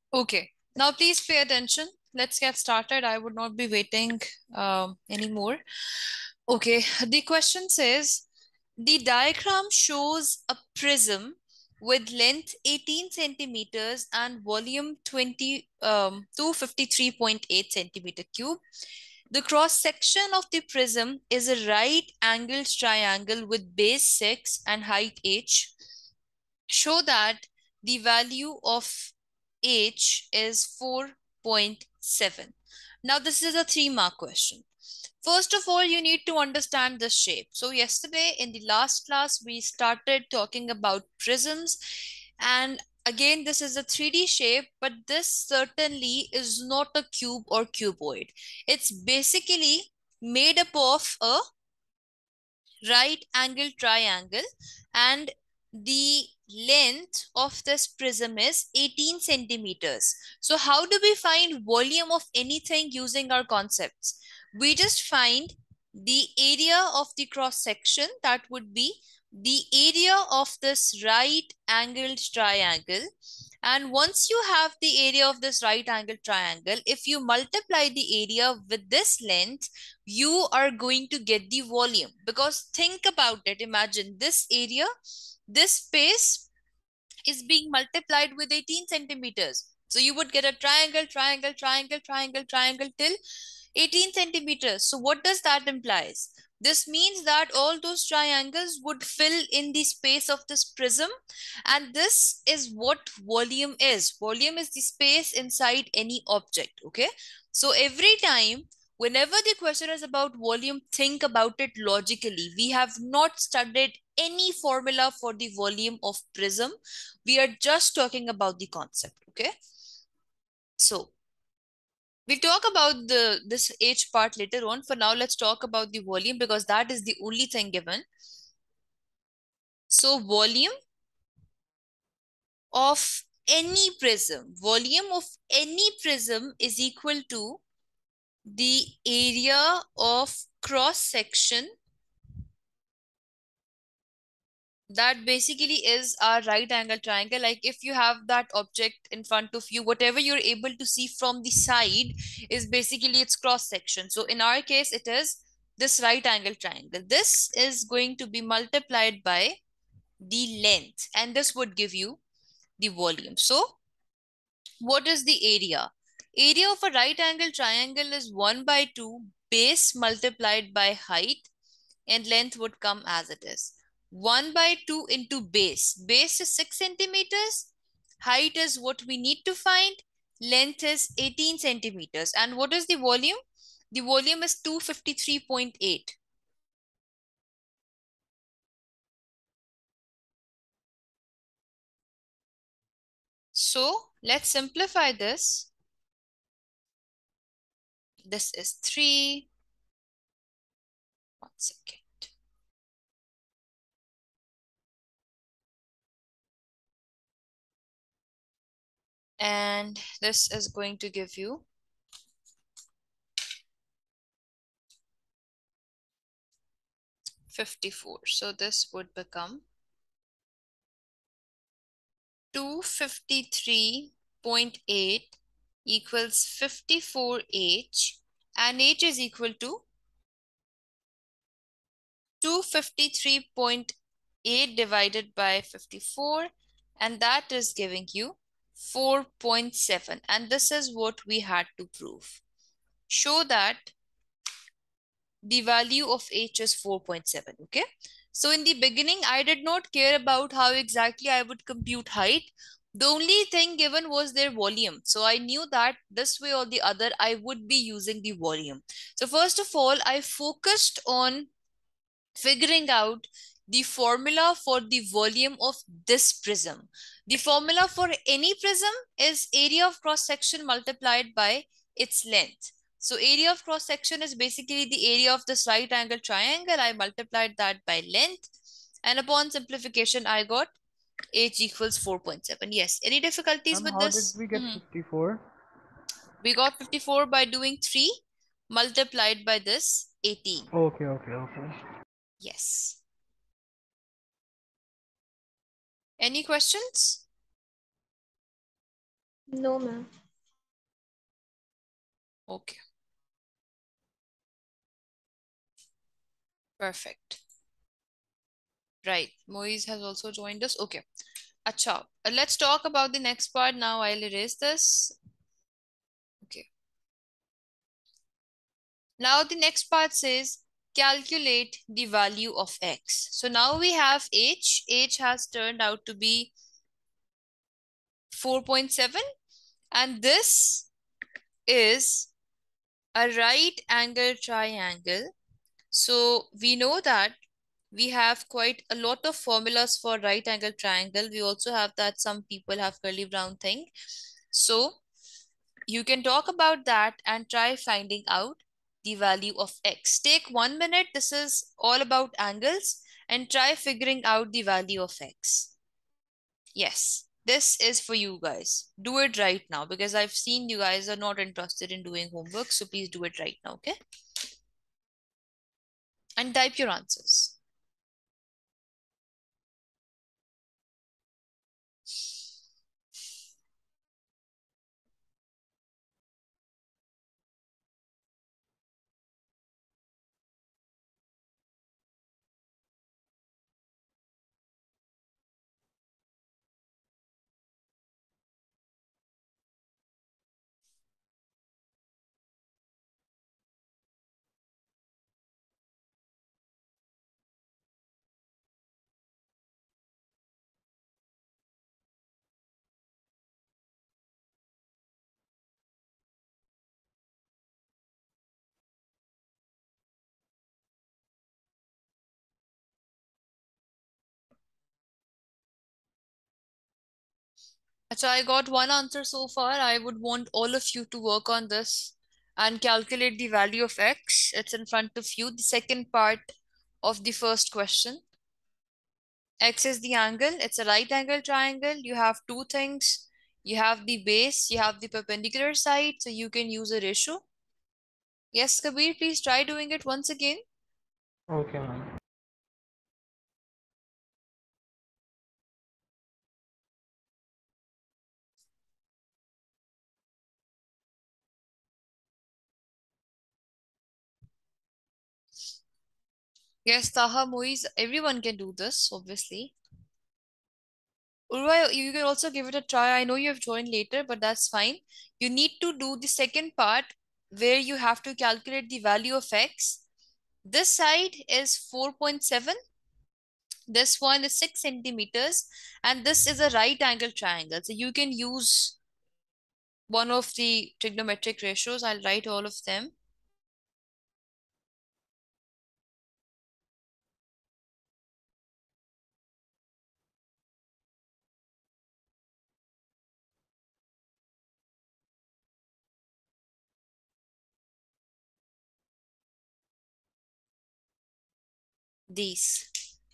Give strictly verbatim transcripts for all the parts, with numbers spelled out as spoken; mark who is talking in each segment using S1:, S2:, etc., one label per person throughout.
S1: Okay, now please pay attention. Let's get started. I would not be waiting um, anymore. Okay, the question says the diagram shows a prism with length eighteen centimeters and volume twenty um, two hundred fifty-three point eight centimeter cube. The cross section of the prism is a right angled triangle with base six and height h. Show that the value of h is four point seven. Now, this is a three mark question. First of all, you need to understand the shape. So, yesterday in the last class, we started talking about prisms. And again, this is a three D shape, but this certainly is not a cube or cuboid. It's basically made up of a right angle triangle, and the length of this prism is eighteen centimeters. So how do we find volume of anything using our concepts? We just find the area of the cross section, that would be the area of this right angled triangle. And once you have the area of this right angle triangle, if you multiply the area with this length, you are going to get the volume. Because think about it, imagine this area, this space is being multiplied with eighteen centimeters. So you would get a triangle, triangle, triangle, triangle, triangle till eighteen centimeters. So what does that implies? This means that all those triangles would fill in the space of this prism, and this is what volume is. Volume is the space inside any object, okay? So every time, whenever the question is about volume, think about it logically. We have not studied any formula for the volume of prism. We are just talking about the concept, okay? So we'll talk about the this H part later on. For now, let's talk about the volume because that is the only thing given. So volume of any prism, volume of any prism is equal to the area of cross section. That basically is our right angle triangle. Like if you have that object in front of you, whatever you're able to see from the side is basically its cross section. So in our case, it is this right angle triangle. This is going to be multiplied by the length, and this would give you the volume. So what is the area? Area of a right angle triangle is one by two base multiplied by height, and length would come as it is. one by two into base. Base is six centimeters. Height is what we need to find. Length is eighteen centimeters. And what is the volume? The volume is two hundred fifty-three point eight. So let's simplify this. This is three. One second. And this is going to give you fifty-four. So this would become two hundred fifty-three point eight equals fifty-four H, and H is equal to two hundred fifty-three point eight divided by fifty-four, and that is giving you four point seven, and this is what we had to prove. Show that the value of H is four point seven, okay? So in the beginning, I did not care about how exactly I would compute height. The only thing given was their volume. So I knew that this way or the other, I would be using the volume. So first of all, I focused on figuring out the formula for the volume of this prism. The formula for any prism is area of cross section multiplied by its length. So area of cross section is basically the area of this right angle triangle. I multiplied that by length, and upon simplification, I got H equals four point seven. Yes, any difficulties
S2: Um,
S1: with
S2: how did
S1: this?
S2: we get
S1: Mm-hmm.
S2: fifty-four?
S1: We got fifty-four by doing three multiplied by this eighteen.
S2: Okay, okay, okay.
S1: Yes. Any questions?
S2: No, ma'am.
S1: Okay, perfect. Right. Moise has also joined us. Okay. Acha. Uh, Let's talk about the next part now. I'll erase this. Okay. Now the next part says calculate the value of x. So now we have h. H has turned out to be four point seven, and this is a right angle triangle. So we know that we have quite a lot of formulas for right angle triangle. We also have that some people have curly brown thing. So you can talk about that and try finding out the value of x. Take one minute. This is all about angles and try figuring out the value of x. Yes, this is for you guys. Do it right now because I've seen you guys are not interested in doing homework. So please do it right now, okay? And type your answers. So I got one answer so far. I would want all of you to work on this and calculate the value of x. It's in front of you. The second part of the first question. X is the angle. It's a right angle triangle. You have two things. You have the base, you have the perpendicular side, so you can use a ratio. Yes, Kabir, please try doing it once again.
S3: Okay, ma'am.
S1: Yes, Taha, Moiz, everyone can do this, obviously. Urva, you can also give it a try. I know you have joined later, but that's fine. You need to do the second part where you have to calculate the value of x. This side is four point seven. This one is six centimeters. And this is a right angle triangle. So you can use one of the trigonometric ratios. I'll write all of them. These.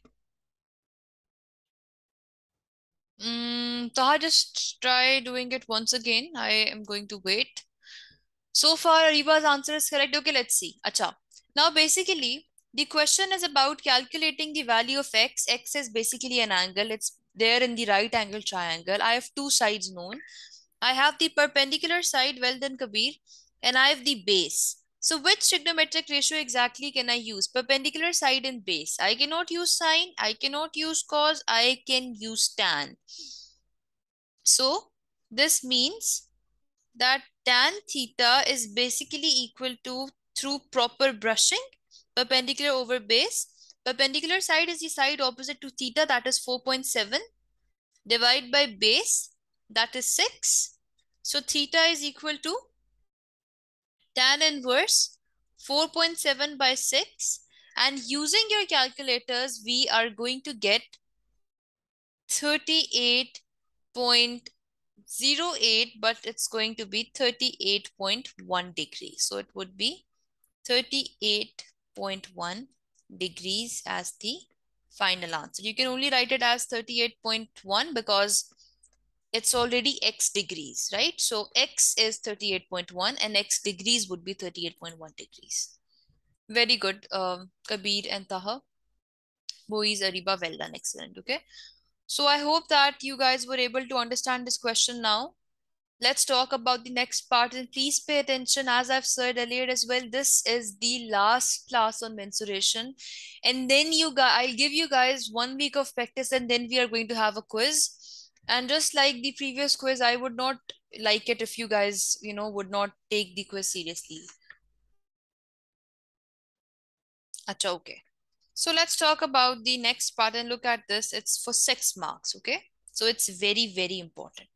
S1: Mm, Taha, just try doing it once again. I am going to wait. So far, Ariba's answer is correct. Okay, let's see. Acha. Now, basically, the question is about calculating the value of x. X is basically an angle. It's there in the right angle triangle. I have two sides known. I have the perpendicular side, well done, Kabir, and I have the base. So which trigonometric ratio exactly can I use? Perpendicular side and base. I cannot use sine. I cannot use cos. I can use tan. So this means that tan theta is basically equal to, through proper brushing, perpendicular over base. Perpendicular side is the side opposite to theta, that is four point seven. Divide by base, that is six. So theta is equal to tan inverse four point seven by six. And using your calculators, we are going to get thirty-eight point zero eight, but it's going to be thirty-eight point one degrees. So it would be thirty-eight point one degrees as the final answer. You can only write it as thirty-eight point one because it's already x degrees, right? So x is thirty-eight point one and x degrees would be thirty-eight point one degrees. Very good, um, Kabir and Taha. Moiz, Ariba, well done, excellent. Okay. So I hope that you guys were able to understand this question now. Let's talk about the next part, and please pay attention. As I've said earlier as well, this is the last class on mensuration, and then you guys, I'll give you guys one week of practice, and then we are going to have a quiz. And just like the previous quiz, I would not like it if you guys, you know, would not take the quiz seriously. Acha, okay. So let's talk about the next part and look at this. It's for six marks, okay? So it's very, very important.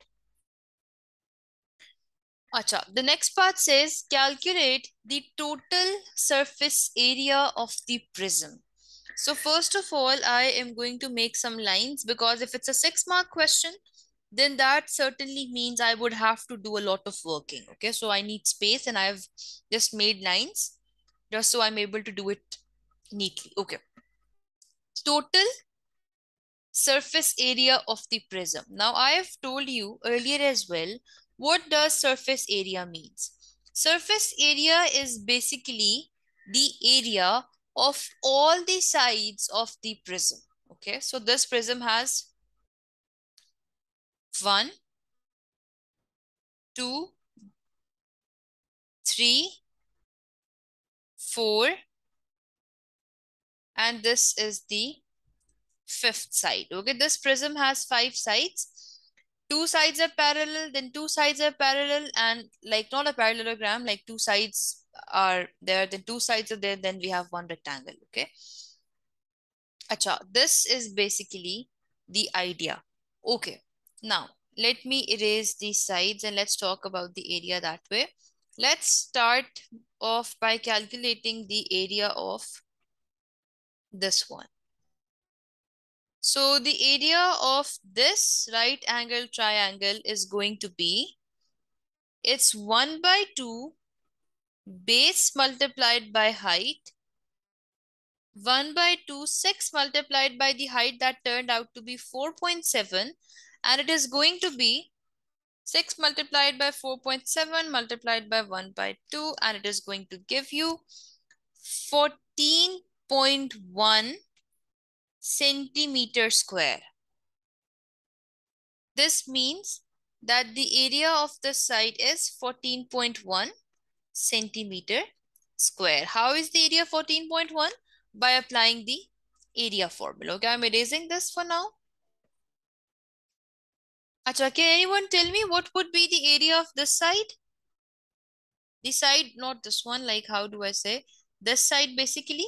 S1: Acha, the next part says calculate the total surface area of the prism. So first of all, I am going to make some lines because if it's a six mark question, then that certainly means I would have to do a lot of working. Okay, so I need space and I've just made lines just so I'm able to do it neatly. Okay, total surface area of the prism. Now, I have told you earlier as well, what does surface area means? Surface area is basically the area of all the sides of the prism. Okay, so this prism has one, two, three, four, and this is the fifth side. Okay, this prism has five sides. Two sides are parallel, then two sides are parallel, and like not a parallelogram, like two sides are there, then two sides are there, then we have one rectangle. Okay. Acha, this is basically the idea. Okay. Now, let me erase these sides and let's talk about the area that way. Let's start off by calculating the area of this one. So the area of this right angle triangle is going to be, it's one by two base multiplied by height, one by two, six multiplied by the height that turned out to be four point seven, and it is going to be six multiplied by four point seven multiplied by one by two, and it is going to give you fourteen point one centimeter square. This means that the area of the side is fourteen point one centimeter square. How is the area fourteen point one? By applying the area formula. Okay, I'm erasing this for now. Acha, can anyone tell me what would be the area of this side? The side, not this one, like how do I say? This side basically?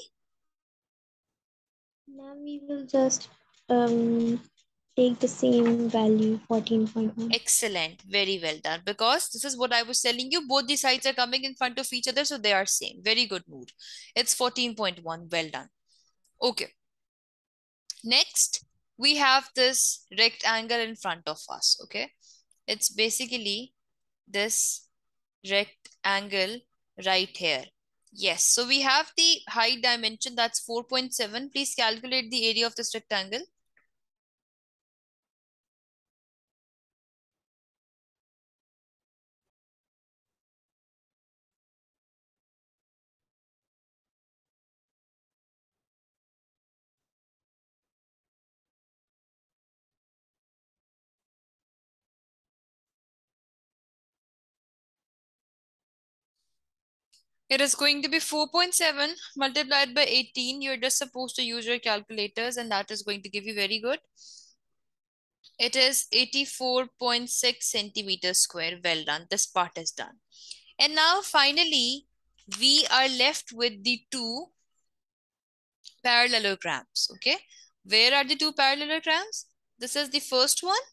S2: Now we will just um, take the same value, fourteen point one.
S1: Excellent, very well done. Because this is what I was telling you, both the sides are coming in front of each other, so they are same. Very good mood. It's fourteen point one, well done. Okay. Next, we have this rectangle in front of us, okay? It's basically this rectangle right here. Yes, so we have the height dimension, that's four point seven. Please calculate the area of this rectangle. It is going to be four point seven multiplied by eighteen. You're just supposed to use your calculators, and that is going to give you very good. It is eighty-four point six centimeters square. Well done. This part is done. And now finally, we are left with the two parallelograms. Okay. Where are the two parallelograms? This is the first one.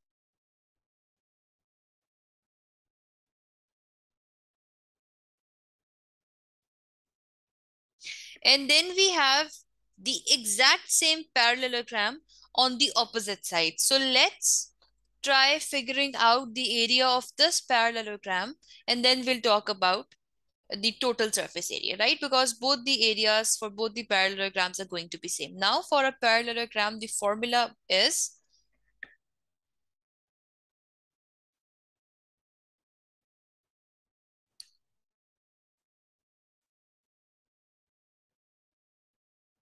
S1: And then we have the exact same parallelogram on the opposite side. So let's try figuring out the area of this parallelogram, and then we'll talk about the total surface area, right? Because both the areas for both the parallelograms are going to be same. Now for a parallelogram, the formula is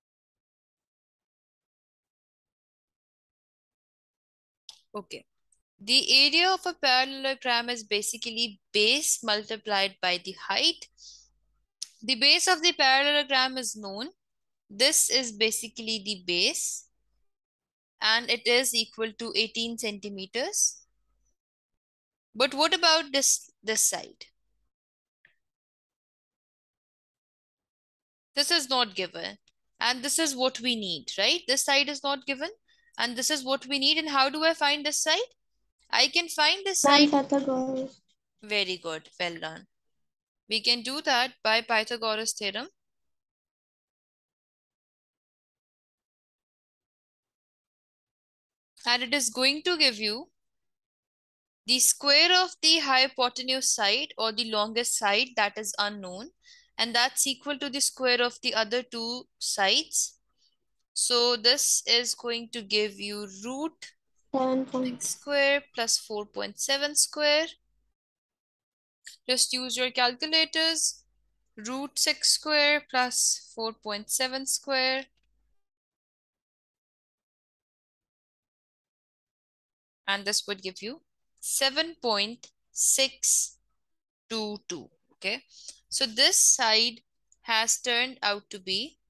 S1: okay. The area of a parallelogram is basically base multiplied by the height. The base of the parallelogram is known. This is basically the base and it is equal to eighteen centimeters. But what about this, this side? This is not given. And this is what we need, right? This side is not given. And this is what we need. And how do I find this side? I can find this
S2: By
S1: side.
S2: Pythagoras.
S1: Very good. Well done. We can do that by Pythagoras theorem. And it is going to give you the square of the hypotenuse side or the longest side that is unknown. And that's equal to the square of the other two sides. So this is going to give you root
S2: Seven point.
S1: six square plus four point seven square. Just use your calculators. Root six square plus four point seven square. And this would give you seven point six two two. Okay. So this side has turned out to be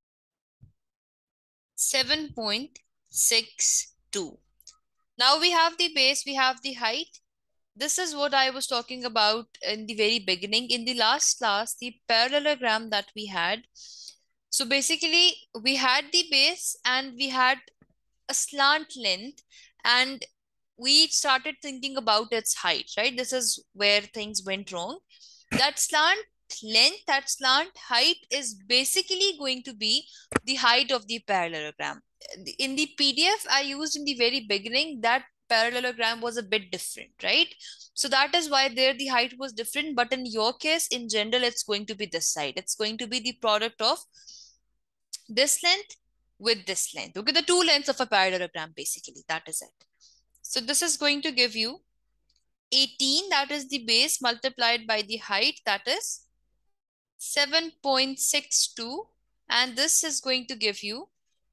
S1: seven point six two. Now we have the base, we have the height. This is what I was talking about in the very beginning. In the last class, the parallelogram that we had. So basically, we had the base and we had a slant length and we started thinking about its height, right? This is where things went wrong. That slant length, that slant height is basically going to be the height of the parallelogram. In the P D F I used in the very beginning, that parallelogram was a bit different, right? So that is why there the height was different. But in your case, in general, it's going to be this side. It's going to be the product of this length with this length. Okay, the two lengths of a parallelogram, basically. That is it. So this is going to give you eighteen, that is the base, multiplied by the height, that is seven point six two. And this is going to give you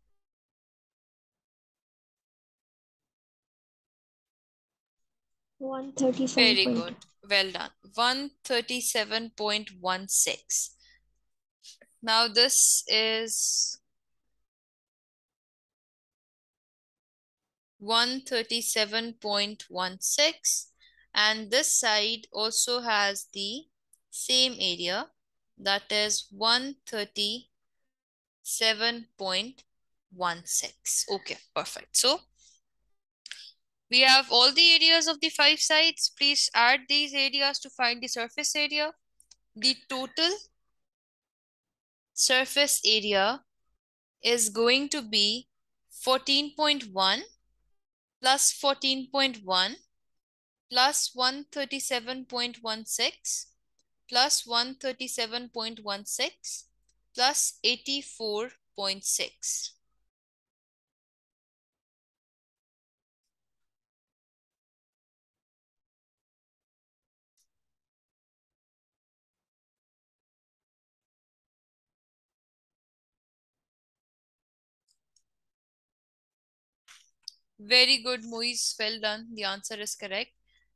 S2: one thirty-seven.
S1: very good. Well done. one thirty-seven point one six. Now this is one thirty-seven point one six. And this side also has the same area, that is one thirty-seven point one six. Okay, perfect. So we have all the areas of the five sides. Please add these areas to find the surface area. The total surface area is going to be fourteen point one plus fourteen point one plus one thirty-seven point one six plus one thirty-seven point one six plus eighty-four point six. Very good, Moise. Well done. The answer is correct.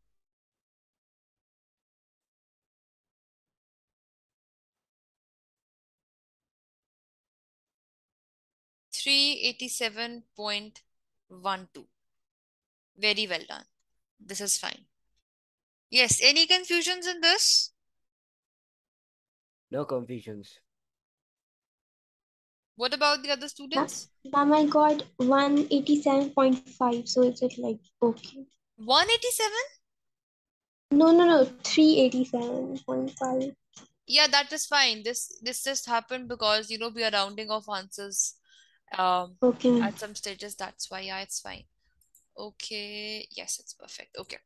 S1: three eighty-seven point one two. Very well done. This is fine. Yes, any confusions in this?
S4: No confusions.
S1: What about the other students?
S2: Ma'am, I got one eighty-seven point five. So is it like okay?
S1: one eighty-seven?
S2: No, no, no. three eighty-seven point five.
S1: Yeah, that is fine. This this just happened because, you know, we are rounding off answers um,
S2: Okay.
S1: at some stages. That's why, yeah, it's fine. Okay. Yes, it's perfect. Okay.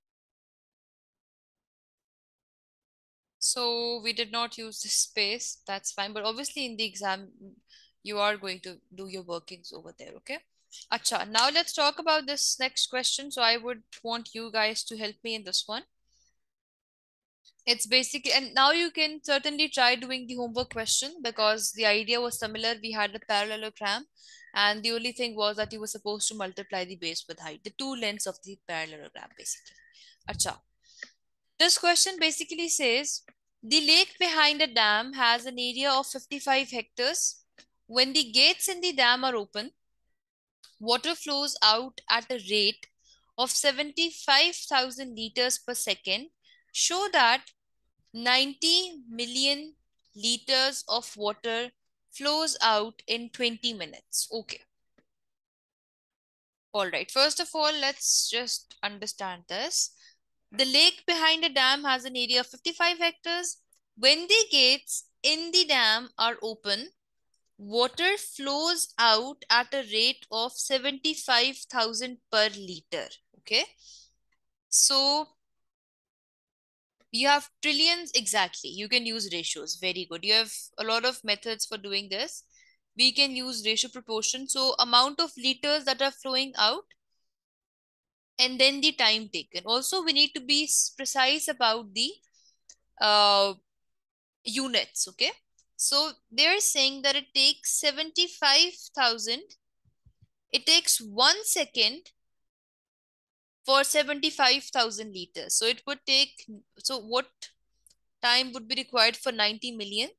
S1: So we did not use this space. That's fine. But obviously in the exam, you are going to do your workings over there. Okay. Acha, now let's talk about this next question. So I would want you guys to help me in this one. It's basically, and now you can certainly try doing the homework question because the idea was similar. We had a parallelogram And the only thing was that you were supposed to multiply the base with height, the two lengths of the parallelogram basically. Acha. This question basically says the lake behind a dam has an area of fifty-five hectares. When the gates in the dam are open, water flows out at a rate of seventy-five thousand liters per second. Show that ninety million liters of water flows out in twenty minutes. Okay. All right. First of all, let's just understand this. The lake behind a dam has an area of fifty-five hectares. When the gates in the dam are open, water flows out at a rate of seventy-five thousand per liter. Okay. So you have trillions exactly. You can use ratios. Very good. You have a lot of methods for doing this. We can use ratio proportion. So amount of liters that are flowing out and then the time taken. Also, we need to be precise about the uh, units. Okay. So they're saying that it takes seventy-five thousand. It takes one second for seventy-five thousand liters. So it would take, so what time would be required for ninety million?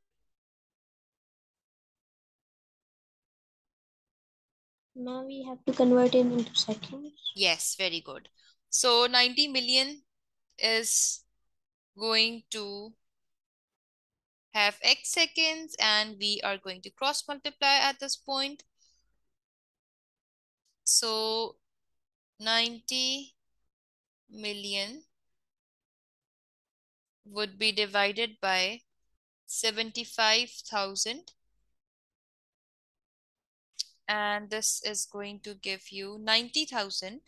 S2: Now we have to convert it into seconds.
S1: Yes, very good. So ninety million is going to have x seconds and we are going to cross multiply at this point. So ninety million would be divided by seventy-five thousand. And this is going to give you ninety thousand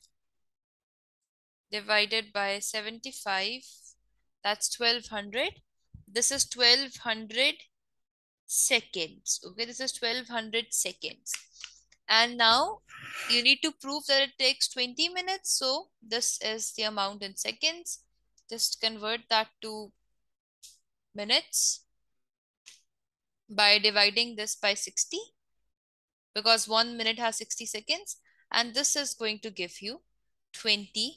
S1: divided by seventy-five. That's twelve hundred. This is twelve hundred seconds. Okay, this is twelve hundred seconds. And now you need to prove that it takes twenty minutes. So this is the amount in seconds. Just convert that to minutes by dividing this by sixty, because one minute has sixty seconds. And this is going to give you twenty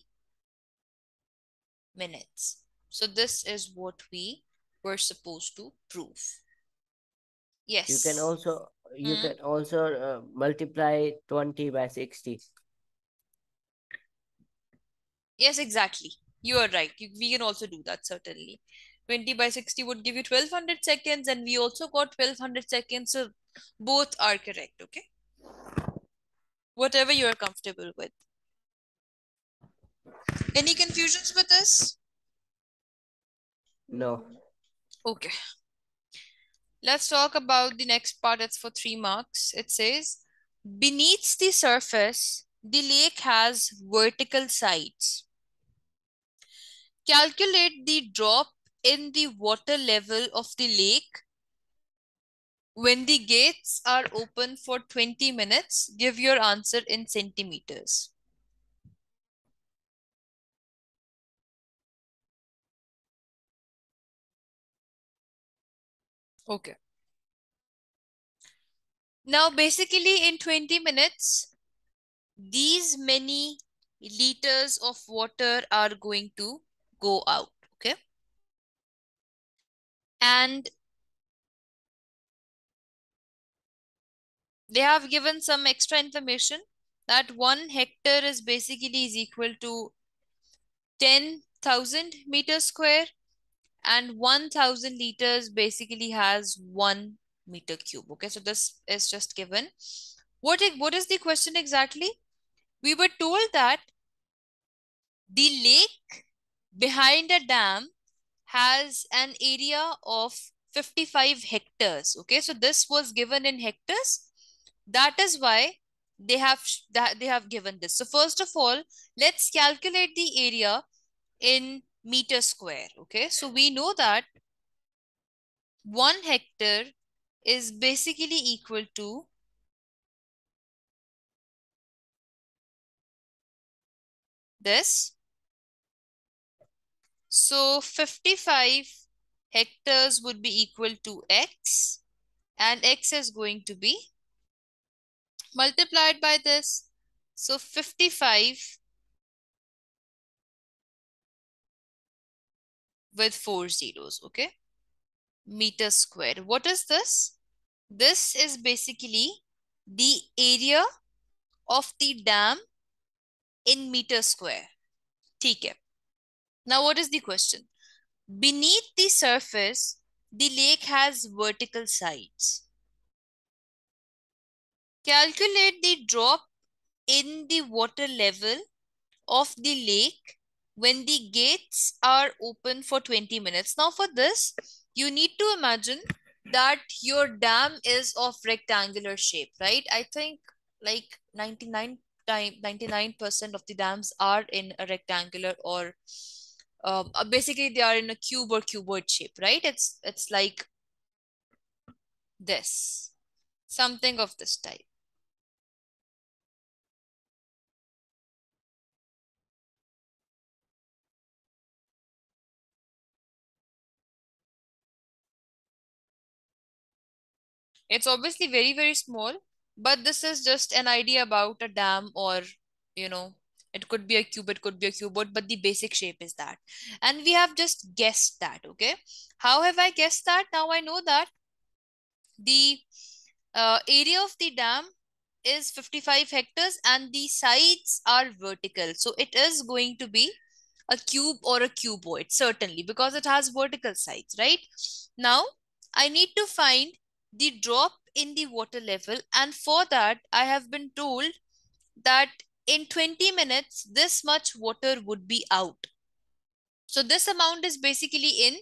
S1: minutes. So this is what we were supposed to prove. Yes.
S4: You can also you
S1: Hmm.
S4: can also uh, multiply twenty by sixty.
S1: Yes, exactly. You are right. You, we can also do that, certainly. twenty by sixty would give you twelve hundred seconds, and we also got twelve hundred seconds. So both are correct, okay? Whatever you are comfortable with. Any confusions with this?
S4: No.
S1: Okay. Let's talk about the next part. It's for three marks. It says, beneath the surface, the lake has vertical sides. Calculate the drop in the water level of the lake when the gates are open for twenty minutes. Give your answer in centimeters. Okay. Now, basically in twenty minutes, these many liters of water are going to go out. Okay. And they have given some extra information that one hectare is basically is equal to ten thousand meters square, and one thousand liters basically has one meter cube. Okay, so this is just given. What, what is the question exactly? We were told that the lake behind a dam has an area of fifty-five hectares. Okay, so this was given in hectares. That is why they have that they have given this. So first of all, let's calculate the area in meter square. Okay, so we know that one hectare is basically equal to this. So fifty-five hectares would be equal to x, and x is going to be multiplied by this. So fifty-five with four zeros, okay? Meter square. What is this? This is basically the area of the dam in meter square. ठीक है. Now what is the question? Beneath the surface, the lake has vertical sides. Calculate the drop in the water level of the lake when the gates are open for twenty minutes. Now for this, you need to imagine that your dam is of rectangular shape, right? I think like ninety-nine time ninety-nine percent of the dams are in a rectangular or um, uh, basically they are in a cube or cuboid shape, right? It's it's like this, something of this type. It's obviously very, very small, but this is just an idea about a dam or, you know, it could be a cube, it could be a cuboid, but the basic shape is that. And we have just guessed that, okay? How have I guessed that? Now I know that the uh, area of the dam is fifty-five hectares and the sides are vertical. So it is going to be a cube or a cuboid, certainly, because it has vertical sides, right? Now, I need to find the drop in the water level, and for that, I have been told that in twenty minutes, this much water would be out. So this amount is basically in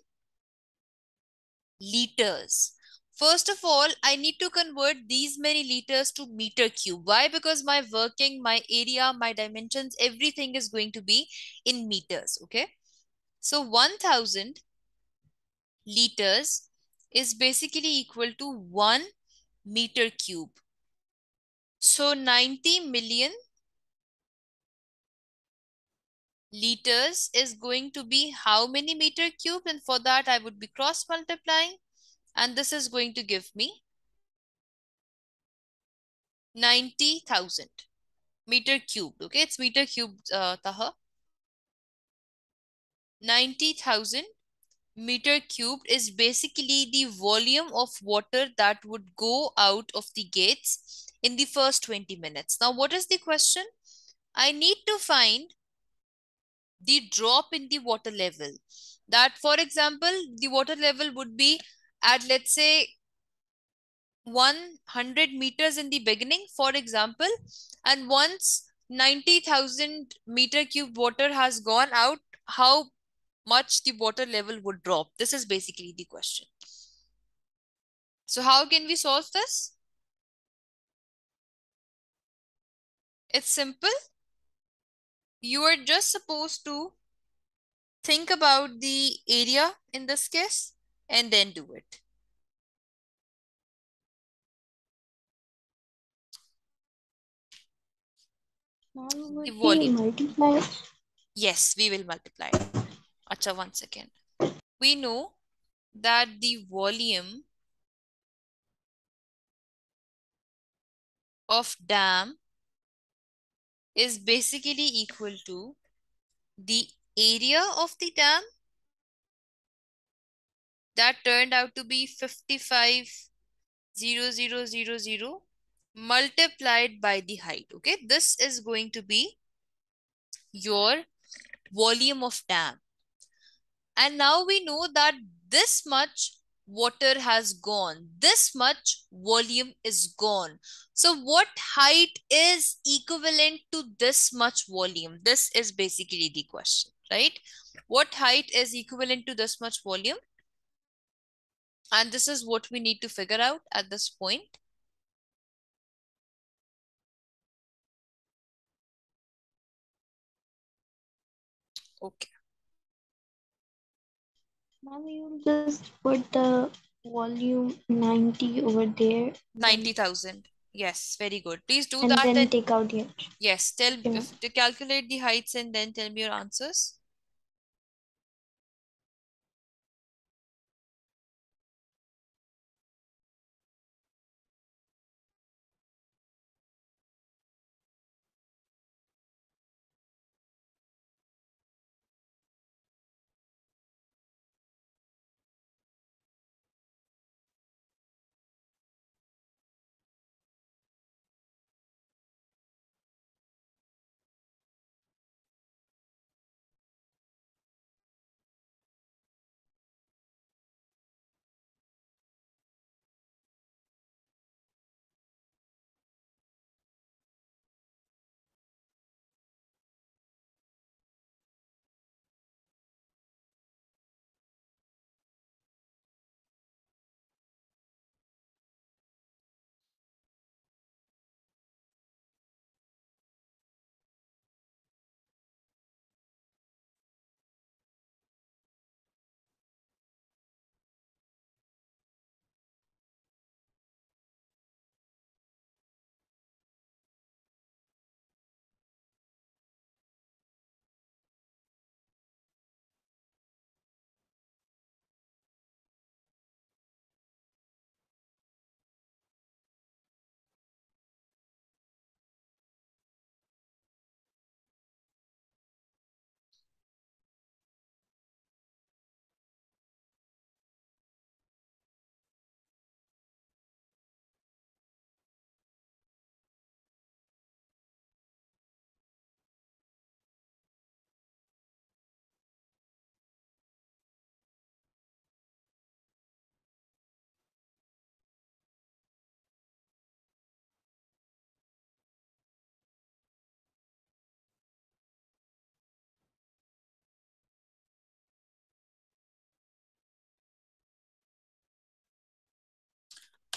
S1: liters. First of all, I need to convert these many liters to meter cube. Why? Because my working, my area, my dimensions, everything is going to be in meters, okay? So one thousand liters is basically equal to one meter cube. So ninety million liters is going to be how many meter cube? And for that, I would be cross multiplying. And this is going to give me ninety thousand meter cubed. Okay, it's meter cubed, uh, Taha. ninety thousand meter cubed is basically the volume of water that would go out of the gates in the first twenty minutes. Now, what is the question? I need to find the drop in the water level. That, for example, the water level would be at, let's say, one hundred meters in the beginning, for example, and once ninety thousand meter cube water has gone out, how much the water level would drop? This is basically the question. So how can we solve this? It's simple. You are just supposed to think about the area in this case and then do it.
S2: Ma'am, would
S1: The
S2: we
S1: volume.
S2: multiply?
S1: Yes, we will multiply. Acha, one second. We know that the volume of dam is basically equal to the area of the dam that turned out to be fifty-five thousand multiplied by the height. Okay, this is going to be your volume of dam. And now we know that this much water has gone, this much volume is gone. So what height is equivalent to this much volume? This is basically the question, right? What height is equivalent to this much volume? And this is what we need to figure out at this point. Okay.
S2: Ma'am, you just put the volume ninety over there.
S1: ninety thousand. Yes, very good. Please do
S2: And
S1: that
S2: then
S1: and
S2: take out the edge.
S1: yes, tell
S2: Okay, ma'am.
S1: if to calculate the heights and then tell me your answers.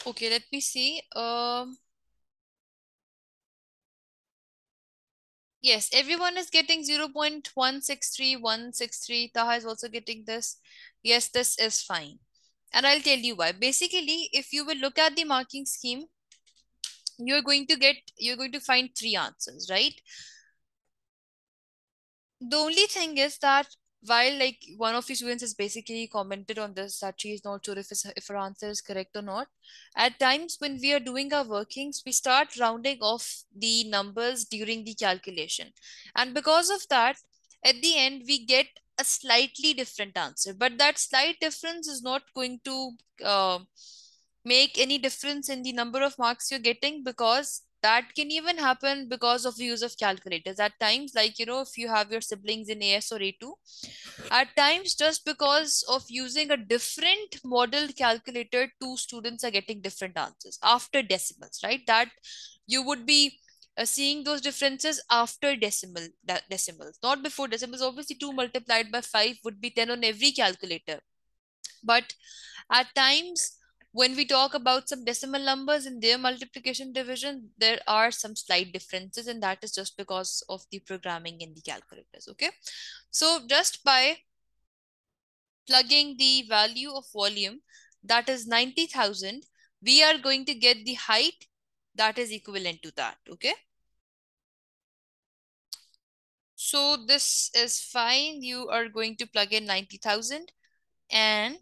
S1: Okay, let me see. Um, yes, everyone is getting zero point one six three one six three. Taha is also getting this. Yes, this is fine. And I'll tell you why. Basically, if you will look at the marking scheme, you're going to get, you're going to find three answers, right? The only thing is that while like one of the students has basically commented on this that she is not sure if, it's, if her answer is correct or not, at times when we are doing our workings, we start rounding off the numbers during the calculation. And because of that, at the end, we get a slightly different answer. But that slight difference is not going to uh, make any difference in the number of marks you're getting, because that can even happen because of the use of calculators at times. Like, you know, if you have your siblings in A S or A two, at times just because of using a different model calculator, two students are getting different answers after decimals, right? That you would be uh, seeing those differences after decimal de decimals, not before decimals. Obviously, two multiplied by five would be ten on every calculator. But at times, when we talk about some decimal numbers in their multiplication division, there are some slight differences, and that is just because of the programming in the calculators. Okay. So just by plugging the value of volume, that is ninety thousand, we are going to get the height that is equivalent to that. Okay. So this is fine. You are going to plug in ninety thousand, and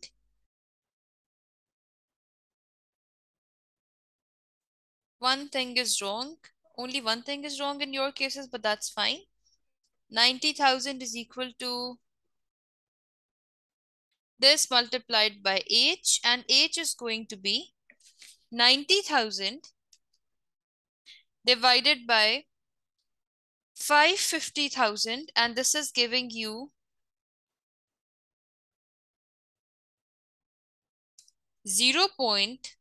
S1: one thing is wrong. Only one thing is wrong in your cases, but that's fine. ninety thousand is equal to this multiplied by h, and h is going to be ninety thousand divided by five hundred fifty thousand, and this is giving you zero point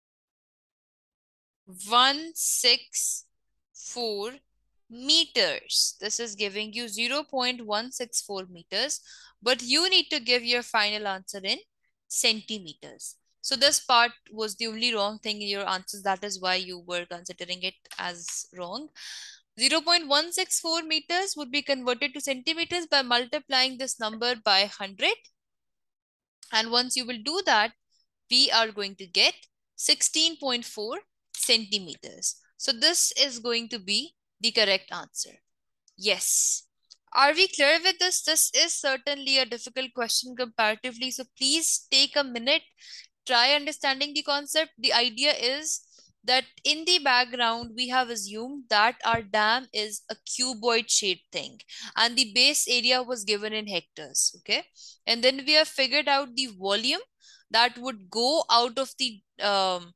S1: one six four meters. This is giving you zero point one six four meters, but you need to give your final answer in centimeters. So this part was the only wrong thing in your answers. That is why you were considering it as wrong. zero point one six four meters would be converted to centimeters by multiplying this number by one hundred. And once you will do that, we are going to get sixteen point four centimeters. So this is going to be the correct answer. Yes. Are we clear with this? This is certainly a difficult question comparatively. So please take a minute, try understanding the concept. The idea is that in the background, we have assumed that our dam is a cuboid shaped thing, and the base area was given in hectares. Okay. And then we have figured out the volume that would go out of the um,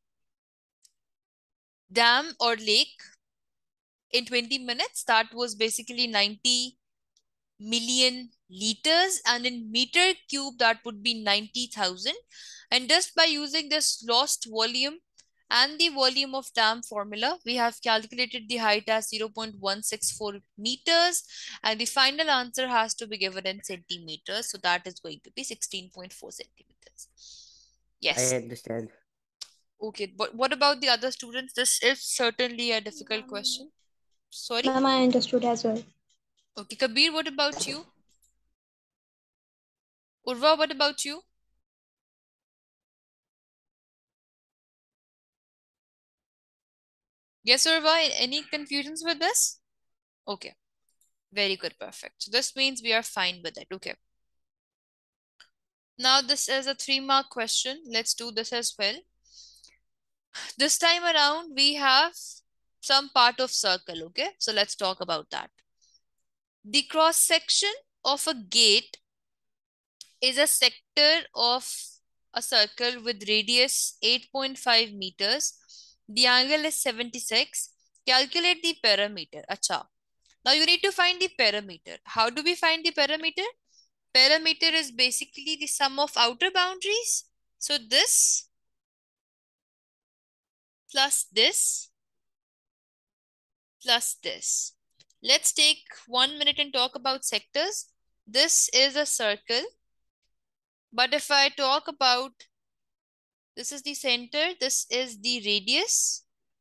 S1: dam or lake in twenty minutes. That was basically ninety million liters, and in meter cube that would be ninety thousand. And just by using this lost volume and the volume of dam formula, we have calculated the height as zero point one six four meters, and the final answer has to be given in centimeters. So that is going to be sixteen point four centimeters. Yes.
S4: I understand.
S1: Okay, but what about the other students? This is certainly a difficult question. Sorry?
S2: Ma'am, I understood as well.
S1: Okay, Kabir, what about you? Urva, what about you? Yes, Urva, any confusions with this? Okay, very good, perfect. So this means we are fine with it. Okay. Now this is a three mark question. Let's do this as well. This time around, we have some part of circle. Okay, so let's talk about that. The cross section of a gate is a sector of a circle with radius eight point five meters. The angle is seventy-six. Calculate the perimeter. Acha. Now you need to find the perimeter. How do we find the perimeter? Perimeter is basically the sum of outer boundaries. So this plus this plus this. Let's take one minute and talk about sectors. This is a circle. But if I talk about This is the center. This is the radius.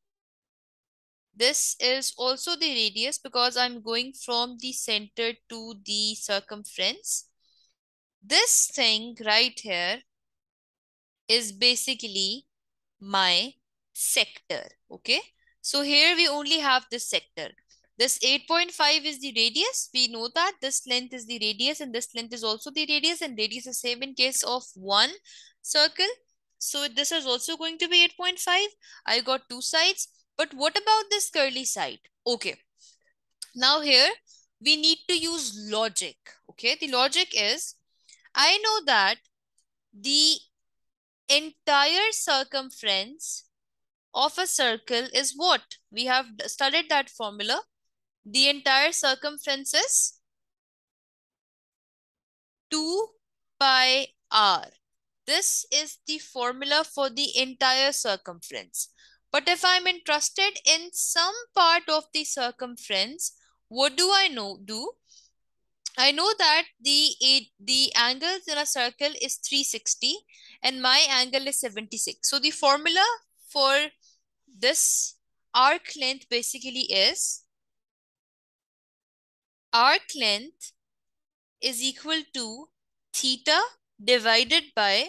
S1: This is also the radius because I'm going from the center to the circumference. This thing right here is basically my sector. Okay. So here we only have this sector. This eight point five is the radius. We know that this length is the radius and this length is also the radius, and radius is same in case of one circle. So this is also going to be eight point five. I got two sides. But what about this curly side? Okay. Now here we need to use logic. Okay. The logic is, I know that the entire circumference of a circle is what? We have studied that formula. The entire circumference is two pi r. This is the formula for the entire circumference. But if I'm interested in some part of the circumference, what do I know do? I know that the, the angle in a circle is three sixty and my angle is seventy-six. So the formula for this arc length basically is arc length is equal to theta divided by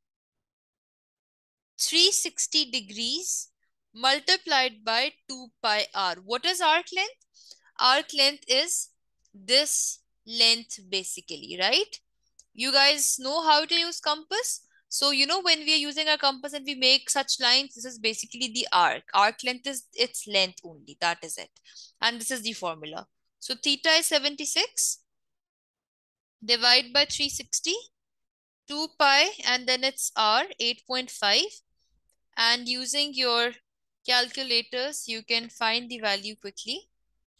S1: three hundred sixty degrees multiplied by two pi r. What is arc length? Arc length is this length basically, right? You guys know how to use compass? So, you know, when we are using our compass and we make such lines, this is basically the arc. Arc length is its length only. That is it. And this is the formula. So, theta is seventy-six. Divide by three hundred sixty. two pi and then it's r, eight point five. And using your calculators, you can find the value quickly.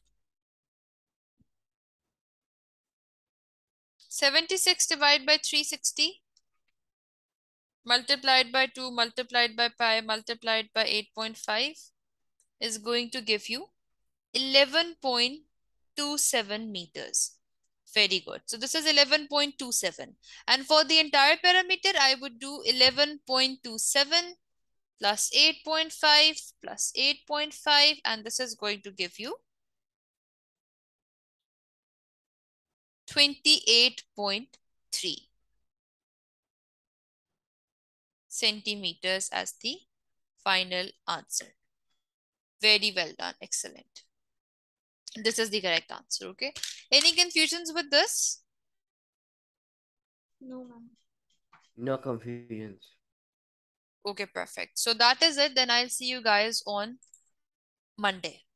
S1: seventy-six divided by three hundred sixty. Multiplied by two, multiplied by pi, multiplied by eight point five is going to give you eleven point two seven meters. Very good. So this is eleven point two seven. And for the entire parameter, I would do eleven point two seven plus eight point five plus eight point five. And this is going to give you twenty-eight point three. Centimeters as the final answer. Very well done. Excellent. This is the correct answer. Okay. Any confusions with this?
S2: No, ma'am.
S4: No confusions.
S1: Okay, perfect. So that is it. Then I'll see you guys on Monday.